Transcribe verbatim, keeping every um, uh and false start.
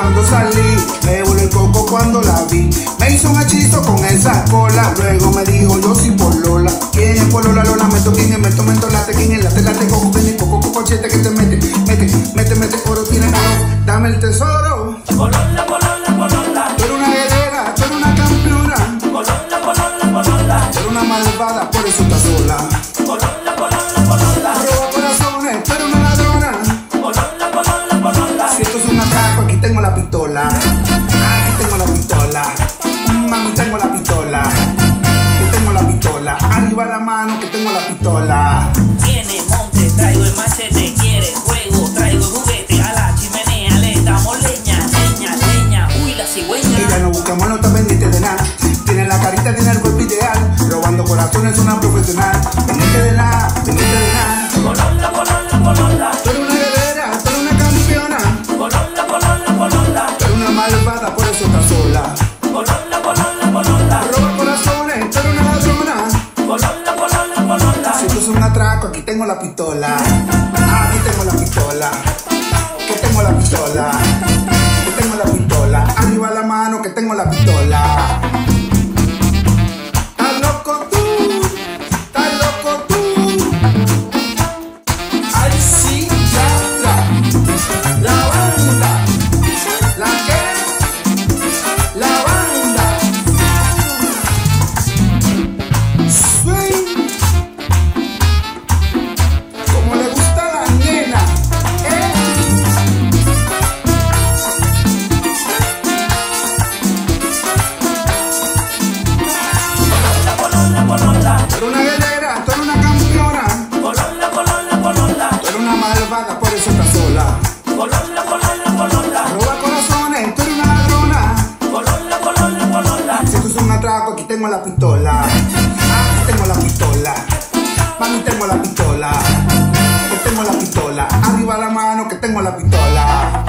cuando salí, me voló el coco cuando la vi. Me hizo un hechizo con esa cola, luego me dijo yo soy Polola. ¿Quién es Polola? Lo lamento. ¿Quién es Mento? Mento late. ¿Quién es late? Late coco, pene, coco, coco, chete que te mete, mete, mete, mete, oro, tiene oro, dame el tesoro. Polola, Polola, Polola. Tú eres una guerrera, tú eres una campeona. Polola, Polola, Polola. Tú eres una malvada, por eso estás sola. Polola, Polola, Polola. Roba corazones, tú eres una ladrona. Polola, Polola, Polola. Si esto es un atraco, aquí tengo la pistola. Aquí tengo la pistola. Mami, tengo la pistola. Aquí tengo la pistola. Arriba la mano, que tengo la pistola. Tiene monte, traigo el machete. Quiere juego, traigo el juguete. A la chimenea le damos leña, leña, leña. Uy, la cigüeña. Ella no busca mano, está pendiente de nada. Tiene la carita, tiene el cuerpo ideal. Robando corazones, es una profesional. Pendiente de nada, pendiente de nada. Polola, Polola, Polola. Tú eres una guerrera, tú eres una campeona. Polola, Polola, Polola. Tú eres una malvada, por eso estás sola. Polola, Polola, Polola. Roba corazones, tú eres una ladrona. Polola, Polola, Polola. Si esto es un atraco, aquí tengo la pistola. Aquí tengo la pistola. Que tengo la pistola. Que tengo la pistola. Arriba la mano, que tengo la pistola. Estás loco tú. Estás loco tú. Ay, sí, ya, ya. La banda. ¿La qué? La banda. Swing. Como le gusta a la nena, ¿eh? Polola, Polola. Tú eres una guerrera, tú eres una campeona. Polola, Polola, Polola. Tú eres una malvada, por eso estás sola. Polola, Polola, Polola. Roba corazones, tú eres una ladrona. Polola, Polola, Polola. Si esto es un atraco, aquí tengo la pistola. Aquí tengo la pistola. Mami, tengo la pistola. Que tengo la pistola. Arriba la mano, que tengo la pistola.